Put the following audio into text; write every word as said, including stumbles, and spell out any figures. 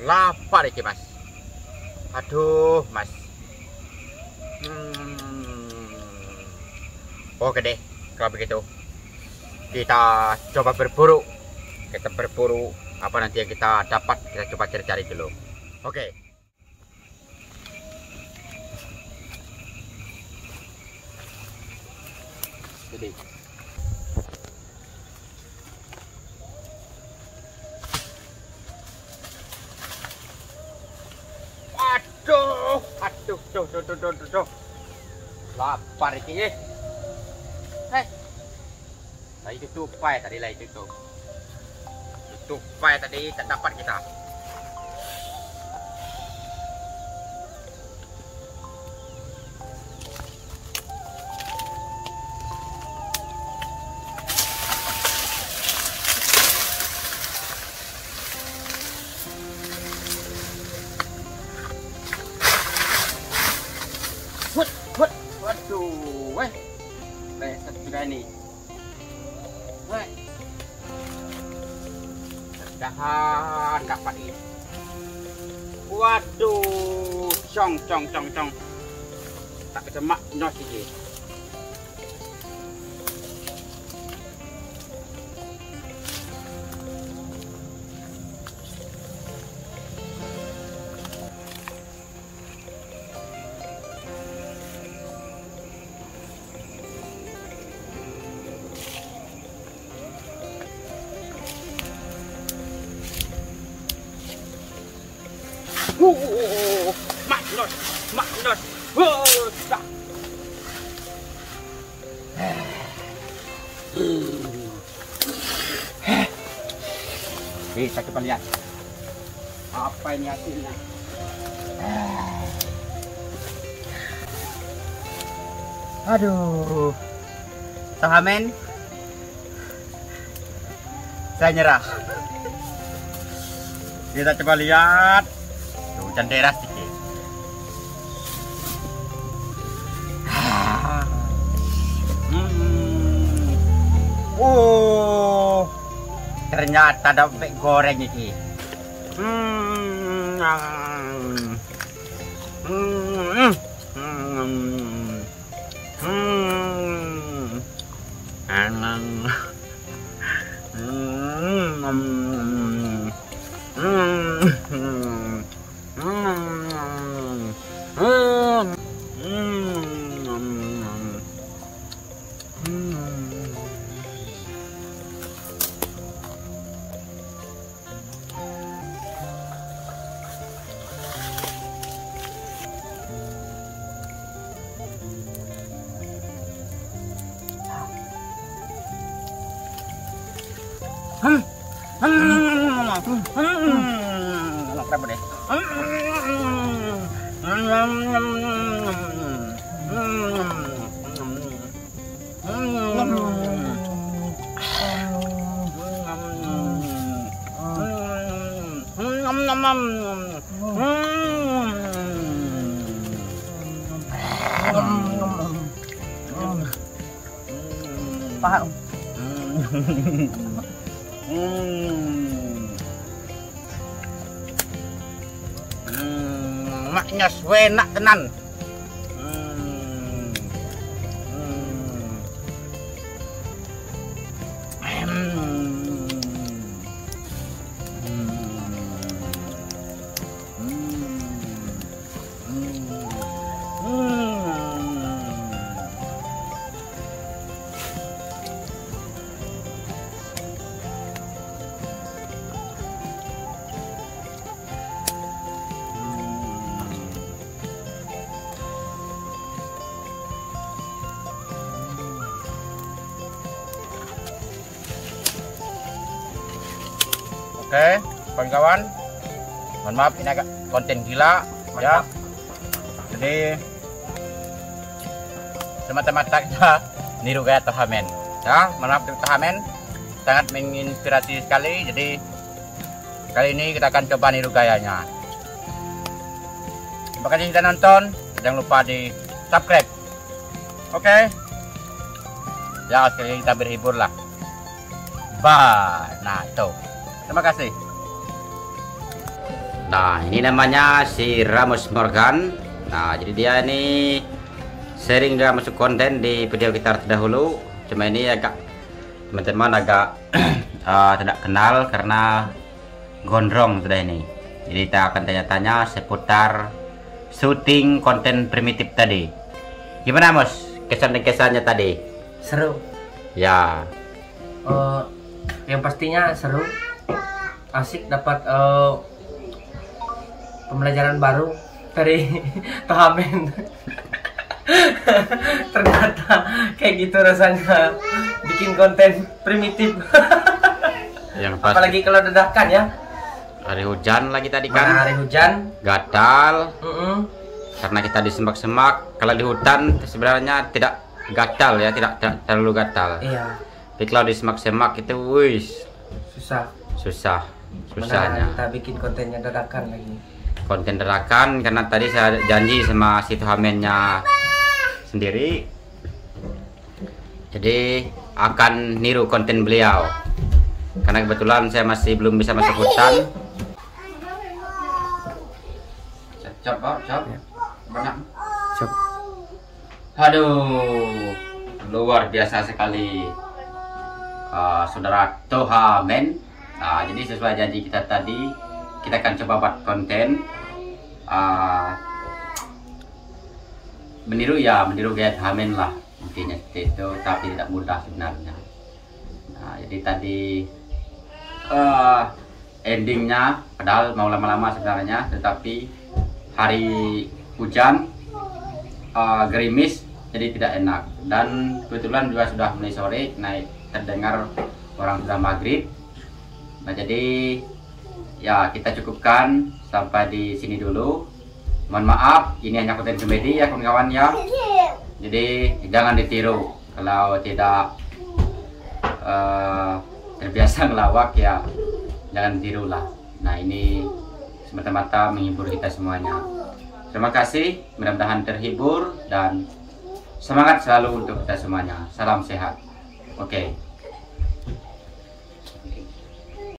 Lapar iki mas. Aduh mas. Hmm. Oke deh, kalau begitu kita coba berburu. Kita berburu apa nanti yang kita dapat, kita coba cari-cari dulu. Oke. Jadi aduh, aduh, tuh, tuh, tuh, tuh, tuh, tuh. Lapar ini. Hei, tadi itu tupai tadi lah itu tuh. Tupai tadi tak dapat kita. Hut, hut, waduh, weh, reset juga ini, weh, dahan dapat ini, waduh, cong, cong, cong, cong, tak kesemak nos ini. Uh, maknos, maknos, wusa. Bisa kita lihat apa ini hasilnya. Aduh, Tahamen, saya nyerah. Kita coba lihat. Hujan deras dikit. Hmm. Oh, ternyata ada bebek goreng ini. Hmm. Hmm. Hmm. Hmm. Anang. Hmm. Hmm. Hmm. Hmm. Hmm. Hmm. Kenapa deh? Paham? Maknya enak tenan. Hmm. Hmm. Oke, kawan-kawan, mohon maaf ini agak konten gila ya. Jadi semata-mata kita niru gaya Tahamen ya. Mohon maaf Tahamen, sangat menginspirasi sekali. Jadi kali ini kita akan coba niru gayanya. Terima kasih sudah nonton, jangan lupa di subscribe. Oke, ya sekali kita berhibur lah. Bye. Nah tuh, terima kasih. Nah, ini namanya si Ramos Morgan. Nah, jadi dia ini sering juga masuk konten di video kita terdahulu. Cuma ini agak teman-teman agak uh, tidak kenal karena gondrong sudah ini. Jadi kita akan tanya-tanya seputar syuting konten primitif tadi. Gimana, Mos? Kesan dan kesannya tadi? Seru. Ya. Uh, yang pastinya seru. Asik, dapat uh, pembelajaran baru dari Tohamen. Ternyata kayak gitu rasanya bikin konten primitif. Yang pasti, apalagi kalau dadakan ya. Hari hujan lagi tadi kan. Mana hari hujan, gatal. uh -uh. Karena kita di semak-semak. Kalau di hutan sebenarnya tidak gatal ya, tidak, tidak terlalu gatal. Iya. Tapi kalau di semak-semak itu wis susah. Susah. Mana Susahnya. kita bikin kontennya dadakan lagi. Konten dadakan karena tadi saya janji sama si Tuhamennya sendiri. Jadi akan niru konten beliau. Karena kebetulan saya masih belum bisa masuk hutan. Cop, cop, cop. Banyak. Cop. Aduh, luar biasa sekali, uh, saudara Tohamen. Nah, jadi sesuai janji kita tadi, kita akan coba buat konten uh, meniru ya, meniru gaya Tohamen lah intinya itu, tapi tidak mudah sebenarnya. Nah, jadi tadi uh, endingnya, padahal mau lama-lama sebenarnya, tetapi hari hujan, uh, gerimis, jadi tidak enak. Dan kebetulan juga sudah mulai sore, naik terdengar orang sudah maghrib. Nah, jadi ya kita cukupkan sampai di sini dulu. Mohon maaf, ini hanya konten komedi ya kawan-kawan ya. Jadi jangan ditiru. Kalau tidak uh, terbiasa ngelawak ya jangan tirulah. Nah, ini semata-mata menghibur kita semuanya. Terima kasih, mudah-mudahan terhibur dan semangat selalu untuk kita semuanya. Salam sehat. Oke.